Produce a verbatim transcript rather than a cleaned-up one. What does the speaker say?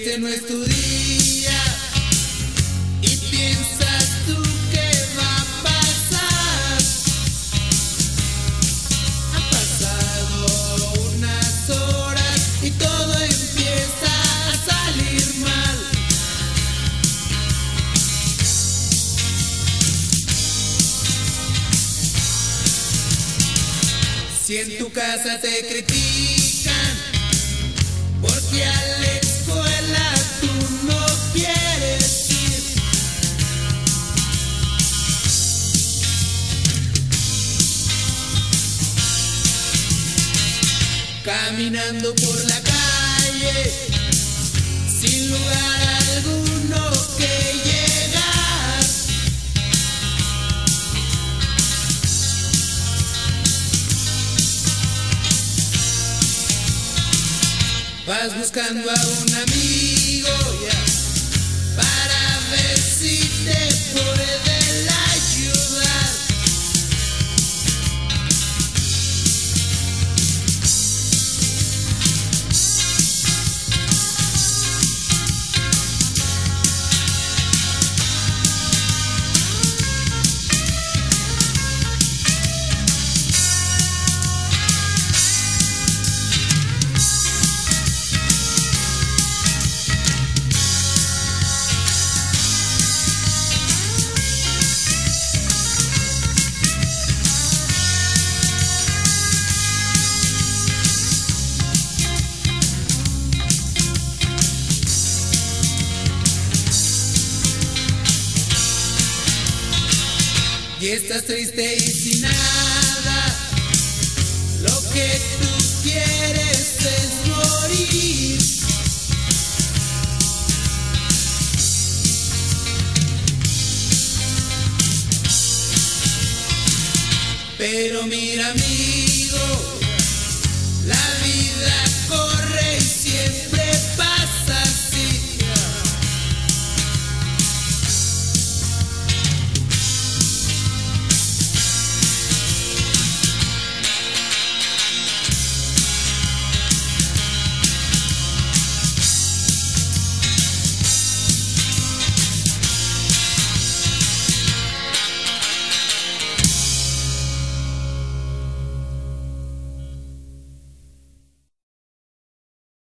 este no es tu día y piensas tú que va a pasar. Han pasado unas horas y todo empieza a salir mal. Si en tu casa te critican porque a la escuela tú no quieres ir, caminando por la calle sin lugar alguno que llegar, vas buscando a un amigo yeah, para ver si te puede ayudar. Y estás triste y sin nada, lo que tú quieres es morir. Pero mira amigo, la vida